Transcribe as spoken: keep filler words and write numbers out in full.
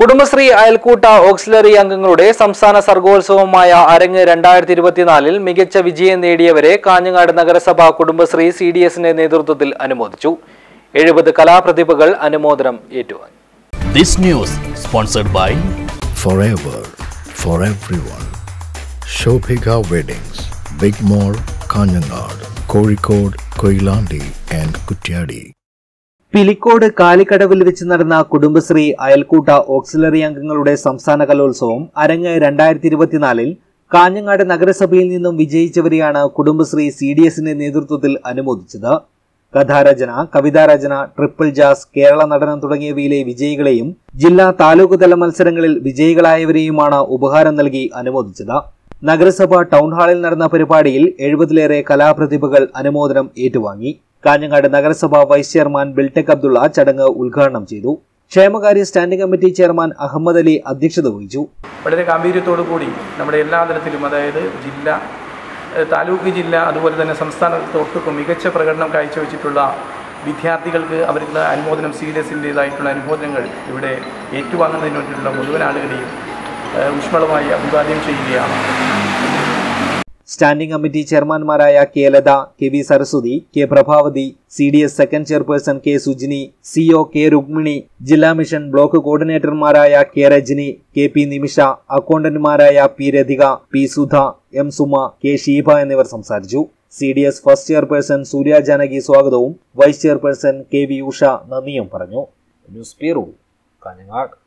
Kudumbashree അയൽക്കൂട്ട auxiliary അംഗങ്ങളുടെ സംസ്ഥാന സർഗോത്സവമായ അരങ്ങ് രണ്ടായിരത്തി ഇരുപത്തിനാലിൽ മികച്ച വിജയം നേടിയവരെ കാഞ്ഞങ്ങാട് നഗരസഭ കുടുംബശ്രീ സി ഡി എസിന്റെ നേതൃത്വത്തിൽ അനുമോദിച്ചു. എഴുപത് കലാപ്രതിഭകൾ അനുമോദനം ഏറ്റുവാങ്ങി. This news sponsored by Forever for everyone. Shobhika Weddings, Big Mall, Kanjangad, Kozhikode, Koilandi and Kutyadi. Pilicode കാലിക്കടവിൽ വെച്ച് നടന്ന കുടുംബശ്രീ അയൽക്കൂട്ട ഓക്സിലറി അംഗങ്ങളുടെ സംസ്ഥാന കലോത്സവം അരങ്ങ് രണ്ടായിരത്തി ഇരുപത്തിനാലിൽ കാഞ്ഞങ്ങാട് നഗരസഭയിൽ നിന്നും വിജയിച്ചവരെയാണ് കുടുംബശ്രീ സി ഡി എസിന്റെ നേതൃത്വത്തിൽ അനുമോദിച്ചത്. കഥാരചന, കവിതാരചന, ട്രിപ്പിൾ ജാസ്, കേരള നടനം തുടങ്ങിയവയിലെ വിജയികളെയും ജില്ലാ താലൂക്ക് തല മത്സരങ്ങളിൽ വിജയികളായവരെയുമാണ് ഉപഹാരം നൽകി അനുമോദിച്ചത്. നഗരസഭ ടൗൺ ഹാളിൽ നടന്ന പരിപാടിയിൽ എഴുപതിലേറെ കലാപ്രതിഭകൾ അനുമോദനം ഏറ്റുവാങ്ങി. കാഞ്ഞങ്ങാട് നഗരസഭ വൈസ് ചെയർമാൻ ബിൽടെക് അബ്ദുള്ള ചടങ്ങ് ഉദ്ഘാടനം ചെയ്തു. ക്ഷേമകാര്യ standing committee chairman Ahammad Ali അധ്യക്ഷത വഹിച്ചു. വളരെ ഗാംഭീര്യത്തോടു കൂടി നമ്മുടെ എല്ലാ തലത്തിലും, അതായത് ജില്ല, താലൂക്ക് ജില്ല, അതുപോലെ തന്നെ സംസ്ഥാനത്തൊട്ടും മികച്ച പ്രകടനം കാഴ്ചവെച്ചിട്ടുള്ള വിദ്യാർത്ഥികൾക്ക് അവരുടെ അനുമോദനം, സി ഡി എസിൻ്റേതായിട്ടുള്ള അനുമോദനങ്ങൾ ഇവിടെ ഏറ്റുവാങ്ങുന്നതിന് വേണ്ടിയിട്ടുള്ള മുഴുവൻ ആളുകളെയും ഊഷ്മളമായി അഭിവാദ്യം ചെയ്യുകയാണ്. സ്റ്റാൻഡിംഗ് കമ്മിറ്റി ചെയർമാൻമാരായ K Latha, K V Saraswathi, K Prabhavathi, C D S second chairperson K Sujini, CO K Rukmini, ജില്ലാ മിഷൻ ബ്ലോക്ക് കോർഡിനേറ്റർമാരായ K Rajani, K P Nimisha, അക്കൗണ്ടന്റുമാരായ P Radhika, P Sudha, M Suma, K Sheeba എന്നിവർ സംസാരിച്ചു. C D S first chairperson Surya Janaki സ്വാഗതവും vice chairperson K V Usha നന്ദിയും പറഞ്ഞു. News bureau, Kanhangad.